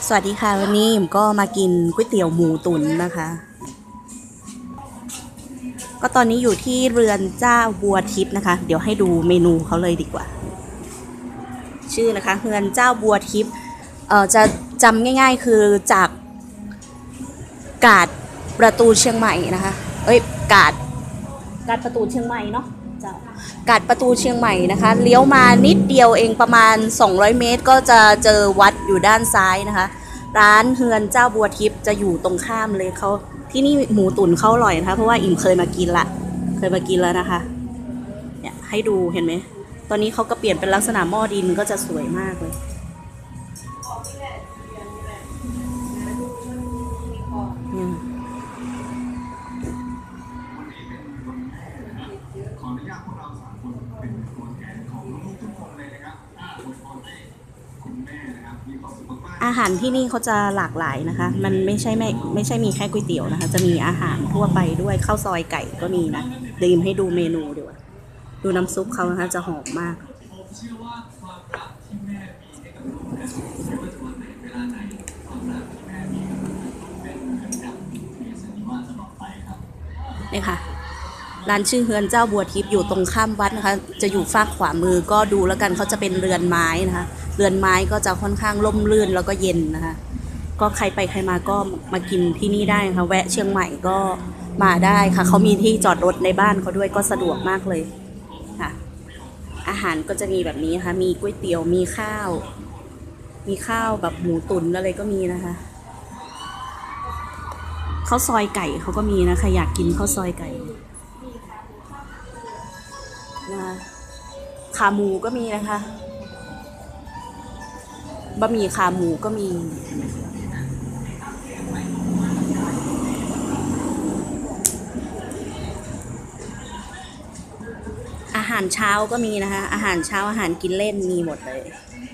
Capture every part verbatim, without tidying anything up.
สวัสดีค่ะวันนี้ผมก็มากินก๋วยเตี๋ยวหมูตุ๋นนะคะก็ตอนนี้อยู่ที่เรือนเจ้าบัวทิพย์นะคะเดี๋ยวให้ดูเมนูเขาเลยดีกว่าชื่อนะคะเรือนเจ้าบัวทิพย์เอ่อจะจำง่ายๆคือจากกาดประตูเชียงใหม่นะคะเอ้ยกาดกาดประตูเชียงใหม่เนาะเจ้ากาดประตูเชียงใหม่นะคะเลี้ยวมานิดเดียวเองประมาณสองร้อยเมตรก็จะเจอวัดอยู่ด้านซ้ายนะคะร้านเฮือนเจ้าบัวทิพย์จะอยู่ตรงข้ามเลยเขาที่นี่หมูตุ๋นเขาอร่อยนะคะเพราะว่าอิ่มเคยมากินละเคยมากินแล้วนะคะเนี่ยให้ดูเห็นไหมตอนนี้เขาก็เปลี่ยนเป็นลักษณะหม้อดินก็จะสวยมากเลยอาหารที่นี่เขาจะหลากหลายนะคะมันไม่ใช่ไม่ไม่ใช่มีแค่ก๋วยเตี๋ยวนะคะจะมีอาหารทั่วไปด้วยข้าวซอยไก่ก็มีนะลืมให้ดูเมนูดีกว่าดูน้ำซุปเขานะคะจะหอมมากนี่ค่ะร้านชื่อเฮือนเจ้าบัวทิพย์อยู่ตรงข้ามวัดนะคะจะอยู่ฝั่งขวามือก็ดูแล้วกันเขาจะเป็นเรือนไม้นะคะเรือนไม้ก็จะค่อนข้างร่มรื่นแล้วก็เย็นนะคะก็ใครไปใครมาก็มากินที่นี่ได้ค่ะแวะเชียงใหม่ก็มาได้ค่ะเขามีที่จอดรถในบ้านเขาด้วยก็สะดวกมากเลยค่ะอาหารก็จะมีแบบนี้ค่ะมีก๋วยเตี๋ยวมีข้าวมีข้าวแบบหมูตุ๋นอะไรก็มีนะคะข้าวซอยไก่เขาก็มีนะคะอยากกินข้าวซอยไก่นะคะขาหมูก็มีนะคะบะหมี่ขาหมูก็มีอาหารเช้าก็มีนะคะอาหารเช้าอาหารกินเล่นมีหมดเลย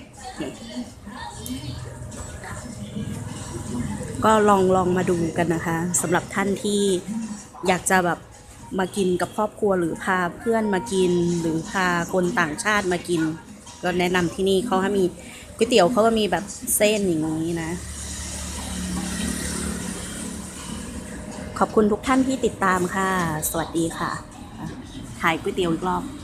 ก็ลองลองมาดูกันนะคะสำหรับท่านที่อยากจะแบบมากินกับครอบครัวหรือพาเพื่อนมากินหรือพาคนต่างชาติมากินก็แนะนำที่นี่เขาให้มีก๋วยเตี๋ยวเขาก็มีแบบเส้นอย่างนี้นะขอบคุณทุกท่านที่ติดตามค่ะสวัสดีค่ะถ่ายก๋วยเตี๋ยวอีกรอบ